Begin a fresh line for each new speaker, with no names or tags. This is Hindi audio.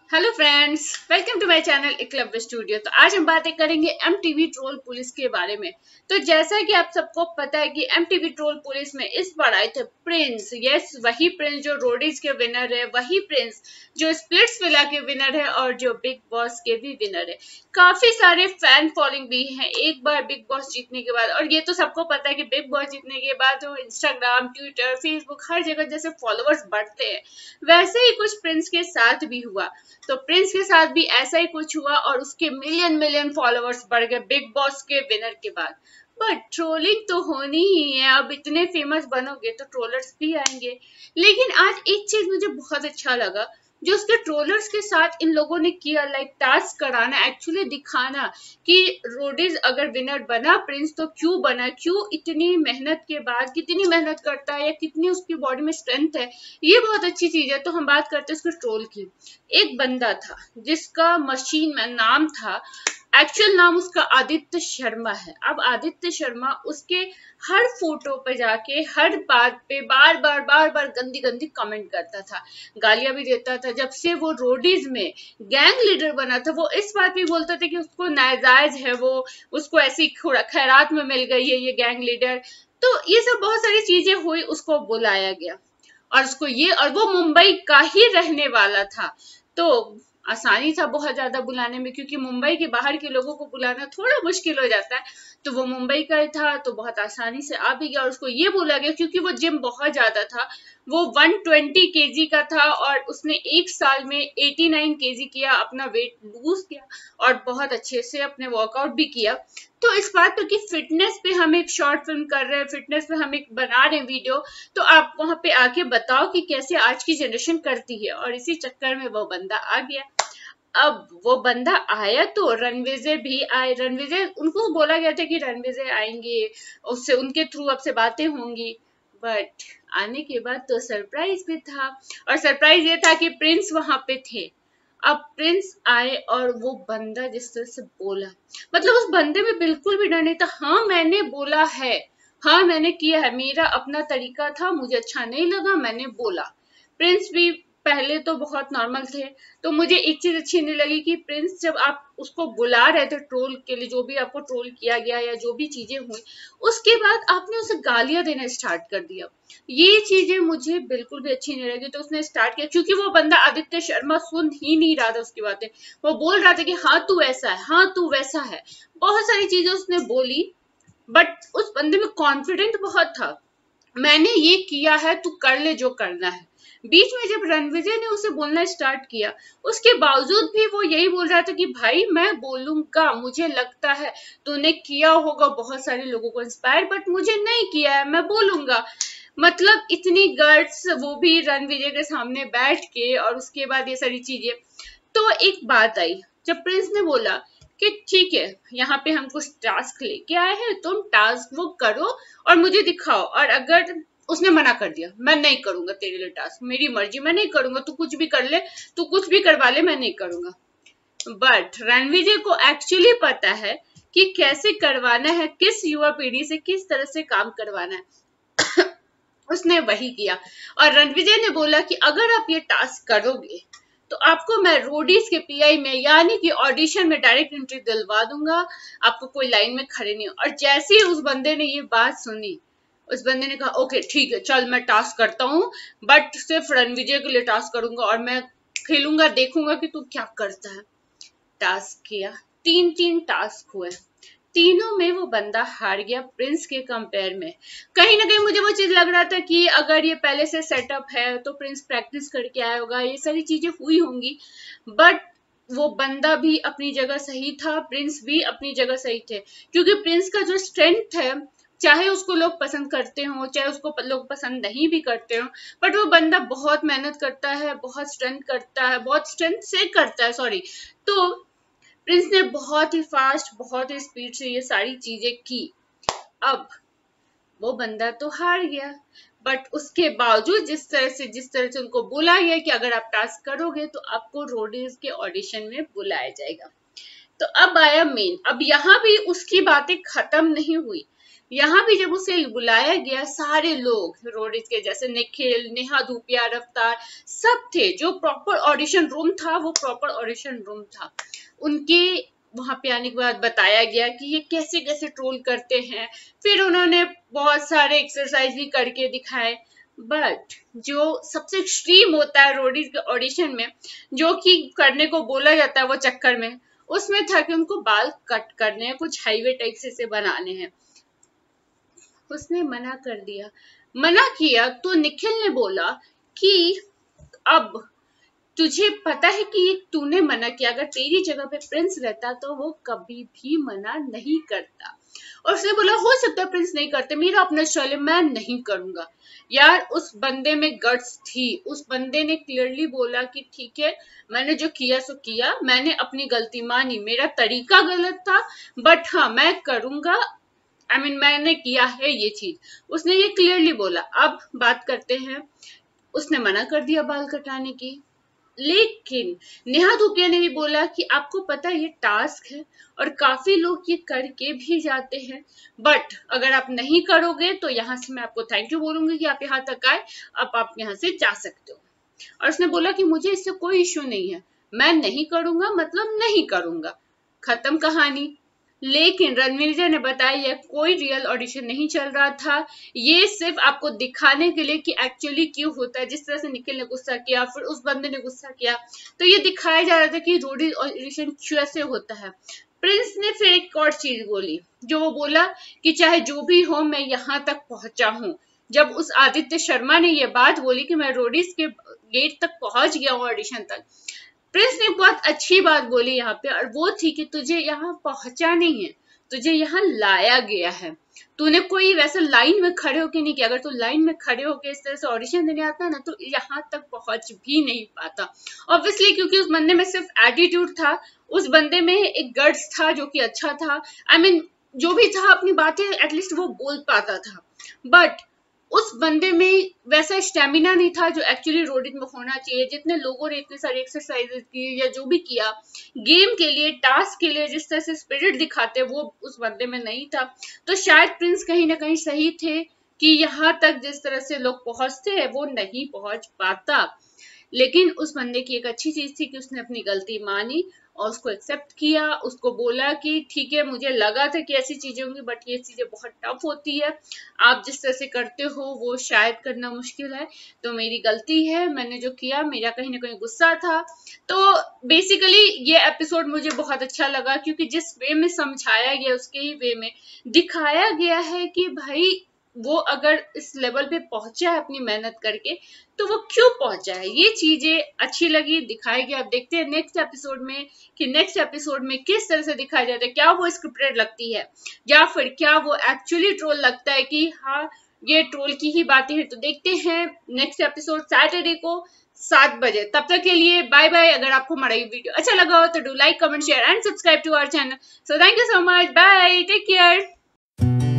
Hello friends, welcome to my channel Eklavya studio. तो आज हम बातें करेंगे एमटीवी ट्रोल पुलिस के बारे में। तो जैसा कि आप सबको पता है कि एमटीवी ट्रोल पुलिस में इस बार आए थे प्रिंस। यस, वही प्रिंस जो रोडीज के विनर है, वही प्रिंस जो स्प्लिट्स विला के विनर है और जो बिग बॉस के भी विनर है। काफी सारे फैन फॉलोइंग भी है एक बार बिग बॉस जीतने के बाद। और ये तो सबको पता है कि बिग बॉस जीतने के बाद तो इंस्टाग्राम, ट्विटर, फेसबुक हर जगह जैसे फॉलोअर्स बढ़ते हैं, वैसे ही कुछ प्रिंस के साथ भी हुआ। तो प्रिंस के साथ भी ऐसा ही कुछ हुआ और उसके मिलियन मिलियन फॉलोअर्स बढ़ गए बिग बॉस के विनर के बाद। बट ट्रोलिंग तो होनी ही है, अब इतने फेमस बनोगे तो ट्रोलर्स भी आएंगे। लेकिन आज एक चीज मुझे बहुत अच्छा लगा जो उसके ट्रोलर्स के साथ इन लोगों ने किया, लाइक टास्क कराना, एक्चुअली दिखाना कि रोडीज अगर विनर बना प्रिंस तो क्यों बना, क्यों इतनी मेहनत के बाद, कितनी मेहनत करता है या कितनी उसकी बॉडी में स्ट्रेंथ है। ये बहुत अच्छी चीज है। तो हम बात करते हैं उसके ट्रोल की। एक बंदा था जिसका मशीन में नाम था, एक्चुअल नाम उसका आदित्य शर्मा है। अब आदित्य शर्मा उसके हर फोटो पे जाके हर बात पे बार बार गंदी गंदी कमेंट करता था, गालियां भी देता था। जब से वो रोडीज में गैंग लीडर बना था वो इस बात भी बोलता था कि उसको नाजायज है, वो उसको ऐसी खैरात में मिल गई है ये गैंग लीडर। तो ये सब बहुत सारी चीजें हुई, उसको बुलाया गया और उसको ये, और वो मुंबई का ही रहने वाला था। तो आसानी था बहुत ज्यादा बुलाने में, क्योंकि मुंबई के बाहर के लोगों को बुलाना थोड़ा मुश्किल हो जाता है। तो वो मुंबई का ही था तो बहुत आसानी से आ भी गया। और उसको ये बोला गया क्योंकि वो जिम बहुत ज्यादा था, वो 120 केजी का था और उसने एक साल में 89 केजी किया, अपना वेट लूज किया और बहुत अच्छे से अपने वर्कआउट भी किया। तो इस बात पर कि फिटनेस पे हम एक शॉर्ट फिल्म कर रहे हैं, फिटनेस पे हम एक बना रहे हैं वीडियो, तो आप वहां पे आके बताओ कि कैसे आज की जनरेशन करती है। और इसी चक्कर में वो बंदा आ गया। अब वो बंदा आया तो रणविजय भी आए। रणविजय, उनको बोला गया था कि रणविजय आएंगे, उससे उनके थ्रू अब से बातें होंगी। बट आने के बाद तो सरप्राइज भी था, और सरप्राइज ये था कि प्रिंस वहां पे थे। अब प्रिंस आए और वो बंदा जिस तरह से बोला, मतलब उस बंदे में बिल्कुल भी डर नहीं था। हाँ मैंने बोला है, हाँ मैंने किया है, मेरा अपना तरीका था, मुझे अच्छा नहीं लगा, मैंने बोला। प्रिंस भी पहले तो बहुत नॉर्मल थे। तो मुझे एक चीज अच्छी नहीं लगी कि प्रिंस जब आप उसको बुला रहे थे ट्रोल के लिए, जो भी आपको ट्रोल किया गया या जो भी चीजें हुई, उसके बाद आपने उसे गालियां देना स्टार्ट कर दिया। ये चीजें मुझे बिल्कुल भी अच्छी नहीं लगी। तो उसने स्टार्ट किया क्योंकि वो बंदा आदित्य शर्मा सुन ही नहीं रहा था उसकी बातें। वो बोल रहा था कि हाँ तू ऐसा है, हाँ तू वैसा है, बहुत सारी चीजें उसने बोली। बट उस बंदे में कॉन्फिडेंट बहुत था, मैंने ये किया है, तू कर ले जो करना है। बीच में जब रणविजय ने उसे बोलना स्टार्ट किया, उसके बावजूद भी वो यही बोल रहा था कि भाई मैं बोलूंगा, मुझे लगता है तूने किया होगा बहुत सारे लोगों को इंस्पायर, बट मुझे नहीं किया है, मैं बोलूंगा। मतलब इतनी गट्स, वो भी रणविजय के सामने बैठ के, और उसके बाद ये सारी चीजें। तो एक बात आई जब प्रिंस ने बोला कि ठीक है, यहाँ पे हम कुछ टास्क लेके आए हैं, तुम टास्क वो करो और मुझे दिखाओ। और अगर उसने मना कर दिया, मैं नहीं करूंगा तेरे लिए टास्क, मेरी मर्जी, मैं नहीं करूंगा, तू कुछ भी कर ले, तू कुछ भी करवा ले, मैं नहीं करूंगा। बट रणविजय को एक्चुअली पता है कि कैसे करवाना है, किस युवा पीढ़ी से किस तरह से काम करवाना है। उसने वही किया। और रणविजय ने बोला कि अगर आप ये टास्क करोगे तो आपको मैं रोडीज के पीआई में, यानी कि ऑडिशन में डायरेक्ट एंट्री दिलवा दूंगा, आपको कोई लाइन में खड़े नहीं। और जैसे ही उस बंदे ने ये बात सुनी, उस बंदे ने कहा ओके ठीक है चल मैं टास्क करता हूँ, बट सिर्फ रणविजय के लिए टास्क करूंगा और मैं खेलूंगा, देखूंगा कि तू क्या करता है। टास्क किया, तीन तीन टास्क हुए, तीनों में वो बंदा हार गया प्रिंस के कंपेयर में। कहीं ना कहीं मुझे वो चीज लग रहा था कि अगर ये पहले से सेटअप है तो प्रिंस प्रैक्टिस करके आया होगा, ये सारी चीजें हुई होंगी। बट वो बंदा भी अपनी जगह सही था, प्रिंस भी अपनी जगह सही थे। क्योंकि प्रिंस का जो स्ट्रेंथ है, चाहे उसको लोग पसंद करते हो चाहे उसको लोग पसंद नहीं भी करते हो, बट वो बंदा बहुत मेहनत करता है, बहुत स्ट्रेंथ करता है, बहुत स्ट्रेंथ से करता है, सॉरी। तो प्रिंस ने बहुत ही फास्ट, बहुत ही स्पीड से ये सारी चीजें की। अब वो बंदा तो हार गया, बट उसके बावजूद जिस तरह से उनको बोला गया कि अगर आप टास्क करोगे तो आपको रोडीज के ऑडिशन में बुलाया जाएगा। तो अब आया मेन। अब यहाँ भी उसकी बातें खत्म नहीं हुई। यहाँ भी जब उसे बुलाया गया, सारे लोग रोडित के जैसे निखिल, नेहा धूपिया, रफ्तार सब थे। जो प्रॉपर ऑडिशन रूम था वो प्रॉपर ऑडिशन रूम था। उनके वहां पे आने के बाद बताया गया कि ये कैसे कैसे ट्रोल करते हैं। फिर उन्होंने बहुत सारे एक्सरसाइज भी करके दिखाए। बट जो सबसे एक्सट्रीम होता है रोडीज के ऑडिशन में, जो कि करने को बोला जाता है वो चक्कर में, उसमें था कि उनको बाल कट करने हैं, कुछ हाईवे टाइप से बनाने हैं। उसने मना कर दिया। मना किया तो निखिल ने बोला कि अब तुझे पता है कि तूने मना किया, अगर तेरी जगह पे प्रिंस रहता तो वो कभी भी मना नहीं करता। और उसने बोला हो सकता है प्रिंस नहीं करते, मेरा अपना स्टाइल है, मैं नहीं करूंगा। यार उस बंदे में गट्स थी। उस बंदे ने क्लियरली बोला कि ठीक है, मैंने जो किया सो किया, मैंने अपनी गलती मानी, मेरा तरीका गलत था, बट हाँ मैं करूंगा। मैंने किया है ये चीज, उसने ये क्लियरली बोला। अब बात करते हैं, उसने मना कर दिया बाल कटाने की। लेकिन नेहा धूपिया ने भी बोला कि आपको पता है ये टास्क है और काफी लोग ये करके भी जाते हैं, बट अगर आप नहीं करोगे तो यहाँ से मैं आपको थैंक यू बोलूंगी कि आप यहाँ तक आए, अब आप यहाँ से जा सकते हो। और उसने बोला कि मुझे इससे कोई इश्यू नहीं है, मैं नहीं करूंगा मतलब नहीं करूंगा, खत्म कहानी। लेकिन रणवीर ने बताया ये कोई रियल ऑडिशन नहीं चल रहा था, ये सिर्फ आपको दिखाने के लिए कि एक्चुअली क्यों होता है। जिस तरह से निखिल ने गुस्सा किया, फिर उस बंदे ने गुस्सा किया, तो ये दिखाया जा रहा था कि रोडी ऑडिशन कैसे होता है। प्रिंस ने फिर एक और चीज बोली, जो वो बोला कि चाहे जो भी हो मैं यहाँ तक पहुंचा हूँ। जब उस आदित्य शर्मा ने ये बात बोली कि मैं रोडीज के गेट तक पहुंच गया हूँ, ऑडिशन तक, प्रिंस ने बहुत अच्छी बात बोली यहाँ पे, और वो थी कि तुझे यहाँ पहुंचा नहीं है, तुझे यहाँ लाया गया है। तूने कोई वैसा लाइन में खड़े होके नहीं किया। अगर तू लाइन में खड़े होके इस तरह से ऑडिशन देने आता ना तो यहाँ तक पहुंच भी नहीं पाता। ऑब्वियसली क्योंकि उस बंदे में सिर्फ एटीट्यूड था, उस बंदे में एक गट्स था जो कि अच्छा था। जो भी था अपनी बातें एटलीस्ट वो बोल पाता था, बट उस बंदे में वैसा स्टेमिना नहीं था जो एक्चुअली रोडिंग में होना चाहिए। जितने लोगों ने इतने सारे एक्सरसाइजेस की या जो भी किया गेम के लिए, टास्क के लिए, जिस तरह से स्पिरिट दिखाते वो उस बंदे में नहीं था। तो शायद प्रिंस कहीं ना कहीं सही थे कि यहाँ तक जिस तरह से लोग पहुंचते हैं वो नहीं पहुंच पाता। लेकिन उस बंदे की एक अच्छी चीज थी कि उसने अपनी गलती मानी और उसको एक्सेप्ट किया। उसको बोला कि ठीक है, मुझे लगा था कि ऐसी चीजें होंगी, बट ये चीजें बहुत टफ होती है, आप जिस तरह से करते हो वो शायद करना मुश्किल है, तो मेरी गलती है, मैंने जो किया मेरा कहीं ना कहीं गुस्सा था। तो बेसिकली ये एपिसोड मुझे बहुत अच्छा लगा, क्योंकि जिस वे में समझाया गया उसके ही वे में दिखाया गया है कि भाई वो अगर इस लेवल पे पहुंचा है अपनी मेहनत करके, तो वो क्यों पहुंचा है। ये चीजें अच्छी लगी, दिखाई गई। अब देखते हैं नेक्स्ट एपिसोड में कि नेक्स्ट एपिसोड में किस तरह से दिखाया जाता है। क्या वो स्क्रिप्टेड लगती है या फिर क्या वो एक्चुअली ट्रोल लगता है कि हाँ ये ट्रोल की ही बातें हैं। तो देखते हैं नेक्स्ट एपिसोड सैटरडे को 7 बजे। तब तक के लिए बाय बाय। अगर आपको हमारा ये वीडियो अच्छा लगा हो तो do like, comment, share and subscribe to our channel. So thank you so much, bye, take care.